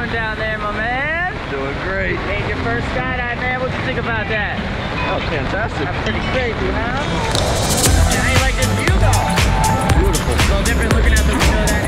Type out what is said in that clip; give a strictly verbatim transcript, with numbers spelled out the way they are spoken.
doing down there, my man? Doing great. Made your first skydive, man. What you think about that? Oh, fantastic. That's pretty crazy, huh? And how you like this view, though? Beautiful. A little different looking out the window of that